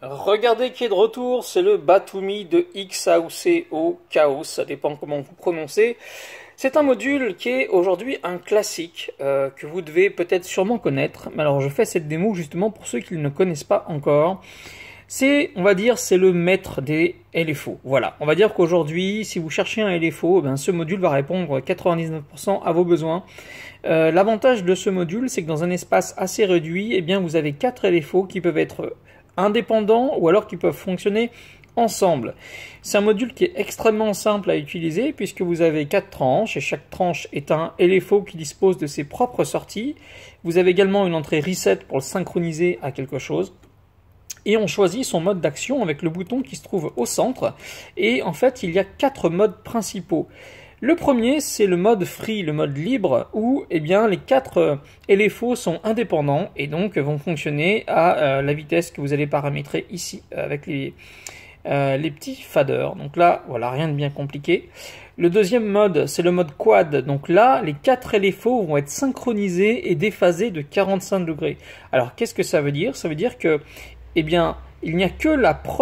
Regardez qui est de retour, c'est le Batumi de XAOC au Chaos, ça dépend comment vous prononcez. C'est un module qui est aujourd'hui un classique que vous devez peut-être sûrement connaître. Mais alors je fais cette démo justement pour ceux qui ne connaissent pas encore. C'est, on va dire, c'est le maître des LFO. Voilà, on va dire qu'aujourd'hui, si vous cherchez un LFO, ben, ce module va répondre 99% à vos besoins. L'avantage de ce module, c'est que dans un espace assez réduit, eh bien, vous avez 4 LFO qui peuvent être indépendants ou alors qui peuvent fonctionner ensemble. C'est un module qui est extrêmement simple à utiliser puisque vous avez 4 tranches et chaque tranche est un LFO qui dispose de ses propres sorties. Vous avez également une entrée reset pour le synchroniser à quelque chose. Et on choisit son mode d'action avec le bouton qui se trouve au centre. Et en fait, il y a 4 modes principaux. Le premier, c'est le mode free, le mode libre, où eh bien, les 4 LFO sont indépendants et donc vont fonctionner à la vitesse que vous allez paramétrer ici avec les petits faders. Donc là, voilà, rien de bien compliqué. Le deuxième mode, c'est le mode quad. Donc là, les 4 LFO vont être synchronisés et déphasés de 45 degrés. Alors, qu'est-ce que ça veut dire? Ça veut dire que eh bien, il n'y a que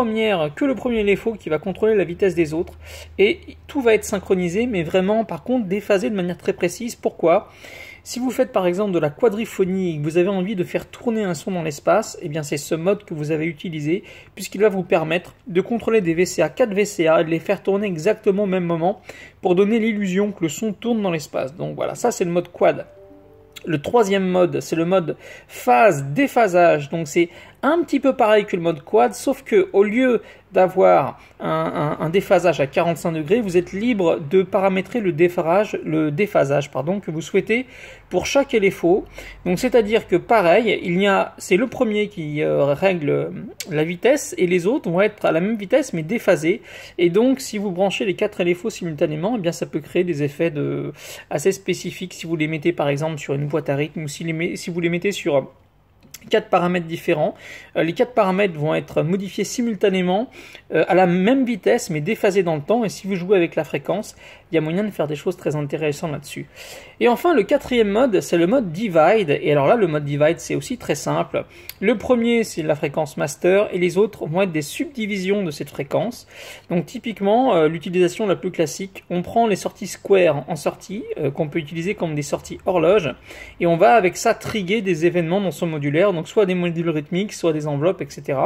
le premier LFO qui va contrôler la vitesse des autres et tout va être synchronisé, mais vraiment, par contre, déphasé de manière très précise. Pourquoi? Si vous faites par exemple de la quadriphonie et que vous avez envie de faire tourner un son dans l'espace, eh bien c'est ce mode que vous avez utilisé puisqu'il va vous permettre de contrôler des VCA, 4 VCA et de les faire tourner exactement au même moment pour donner l'illusion que le son tourne dans l'espace. Donc voilà, ça c'est le mode quad. Le troisième mode, c'est le mode phase déphasage. Donc c'est un petit peu pareil que le mode quad, sauf que au lieu d'avoir un déphasage à 45 degrés, vous êtes libre de paramétrer le déphasage que vous souhaitez pour chaque LFO. Donc c'est-à-dire que pareil, c'est le premier qui règle la vitesse et les autres vont être à la même vitesse mais déphasés. Et donc si vous branchez les 4 LFO simultanément, eh bien ça peut créer des effets assez spécifiques si vous les mettez par exemple sur une boîte à rythme ou si vous les mettez sur 4 paramètres différents. Les 4 paramètres vont être modifiés simultanément à la même vitesse mais déphasés dans le temps, et si vous jouez avec la fréquence, il y a moyen de faire des choses très intéressantes là-dessus. Et enfin, le quatrième mode, c'est le mode divide. Et alors là, le mode divide, c'est aussi très simple. Le premier, c'est la fréquence master et les autres vont être des subdivisions de cette fréquence. Donc typiquement, l'utilisation la plus classique, on prend les sorties square en sortie, qu'on peut utiliser comme des sorties horloge, et on va avec ça trigger des événements dans son modulaire, donc soit des modules rythmiques, soit des enveloppes, etc.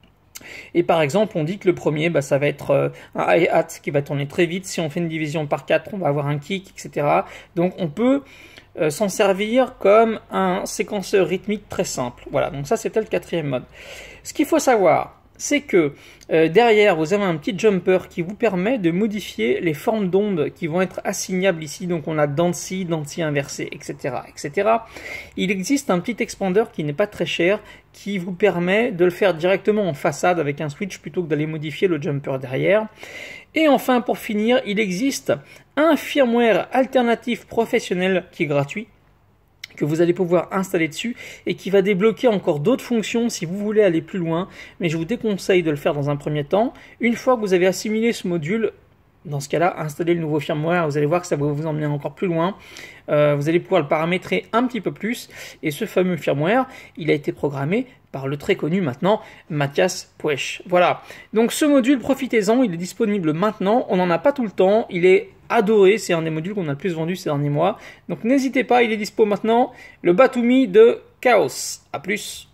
Et par exemple, on dit que le premier, ça va être un hi-hat qui va tourner très vite. Si on fait une division par 4, on va avoir un kick, etc. Donc on peut s'en servir comme un séquenceur rythmique très simple. Voilà, donc ça c'était le quatrième mode. Ce qu'il faut savoir, c'est que derrière, vous avez un petit jumper qui vous permet de modifier les formes d'ondes qui vont être assignables ici. Donc on a Dancy, Dancy inversé, etc., etc. Il existe un petit expander qui n'est pas très cher, qui vous permet de le faire directement en façade avec un switch plutôt que d'aller modifier le jumper derrière. Et enfin, pour finir, il existe un firmware alternatif professionnel qui est gratuit, que vous allez pouvoir installer dessus et qui va débloquer encore d'autres fonctions si vous voulez aller plus loin, mais je vous déconseille de le faire dans un premier temps. Une fois que vous avez assimilé ce module, dans ce cas-là, installez le nouveau firmware, vous allez voir que ça va vous emmener encore plus loin. Vous allez pouvoir le paramétrer un petit peu plus, et ce fameux firmware, il a été programmé par le très connu maintenant Mathias Puech. Voilà, donc ce module, profitez-en, il est disponible maintenant, on n'en a pas tout le temps, il est adoré, c'est un des modules qu'on a le plus vendu ces derniers mois, donc n'hésitez pas, il est dispo maintenant, le Batumi de Chaos. À plus.